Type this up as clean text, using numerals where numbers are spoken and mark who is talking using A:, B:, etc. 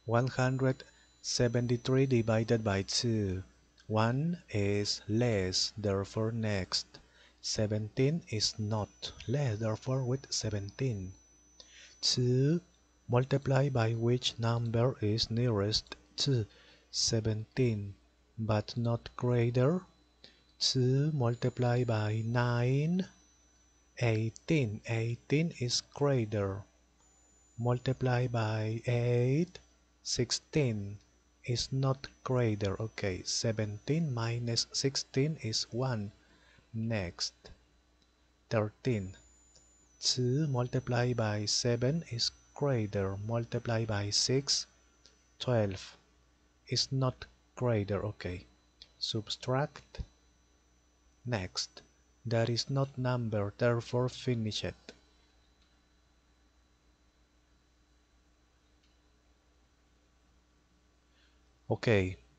A: 173 divided by 2. 1 is less, therefore next. 17 is not less, therefore with 17. 2 multiplied by which number is nearest to 17 but not greater. 2 multiplied by 9, 18. 18 is greater. Multiply by 8, 16 is not greater. Okay, 17 minus 16 is 1. Next, 13. 2 multiplied by 7 is greater. Multiply by 6, 12 is not greater. Okay, subtract. Next, that is not number, therefore finish it. Okay,